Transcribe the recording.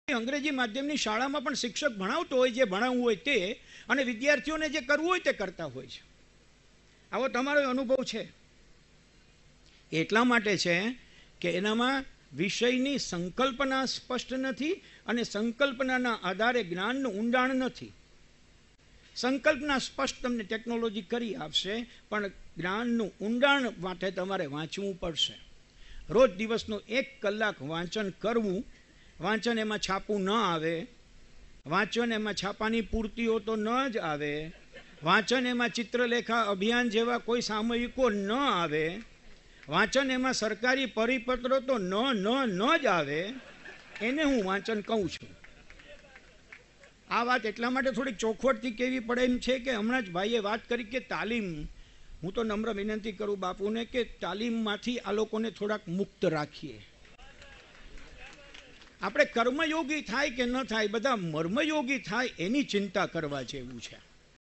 અંગ્રેજી માધ્યમની શાળામાં પણ શિક્ષક ભણાવતો હોય, જે ભણાવવું હોય તે, અને વિદ્યાર્થીઓને જે કરવું હોય તે કરતા હોય છે. આવો તમારો અનુભવ છે. એટલા માટે છે કે એનામાં વિષયની સંકલ્પના સ્પષ્ટ નથી અને સંકલ્પનાના આધારે જ્ઞાનનું ઊંડાણ નથી. સંકલ્પના સ્પષ્ટ તમને ટેકનોલોજી કરી આપશે, પણ જ્ઞાનનું ઊંડાણ માટે તમારે વાંચવું પડશે. રોજ દિવસનું 1 કલાક વાંચન કરવું. વાંચન એમાં છાપું ન આવે, વાંચન એમાં છાપાની પૂર્તિઓ તો ન જ આવે, વાંચન એમાં ચિત્રલેખા અભિયાન જેવા કોઈ સામયિકો ન આવે, વાંચન એમાં સરકારી પરિપત્રો તો ન જ આવે. એને હું વાંચન કહું છું. આ વાત એટલા માટે થોડીક ચોખવટથી કહેવી પડે એમ છે કે હમણાં જ ભાઈએ વાત કરી કે તાલીમ, હું તો નમ્ર વિનંતી કરું બાપુને કે તાલીમમાંથી આ લોકોને થોડાક મુક્ત રાખીએ. આપણે કર્મયોગી થાય કે ન થાય, બધા મર્મયોગી થાય એની ચિંતા કરવા જેવું છે.